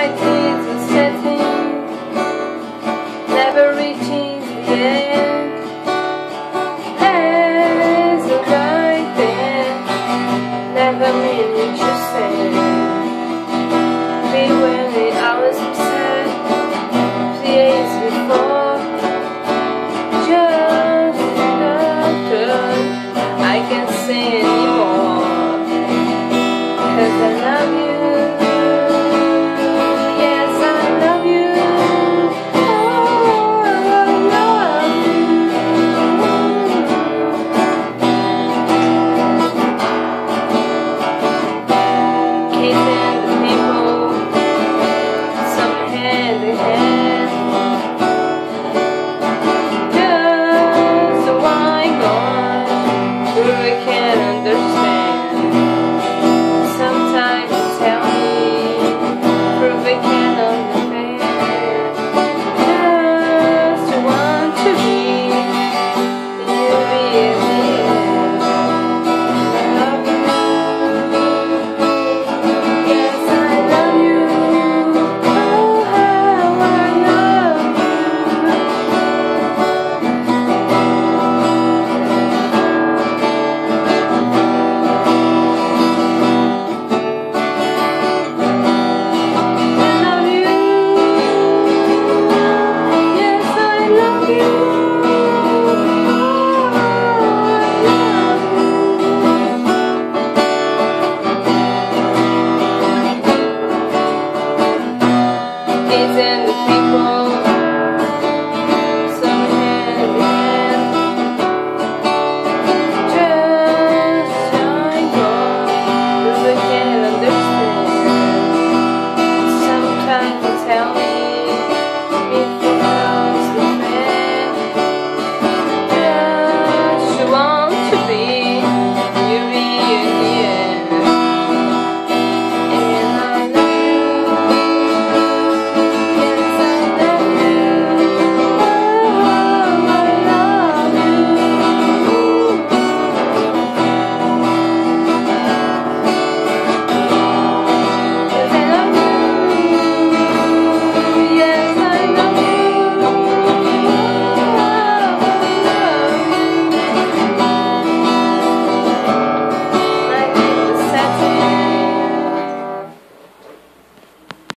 teeth and satin, never reaching the end. There's a right there, never meaning to say. Be when the hours upset, the days before. Just not good, I can't say anymore, 'cause I love you. In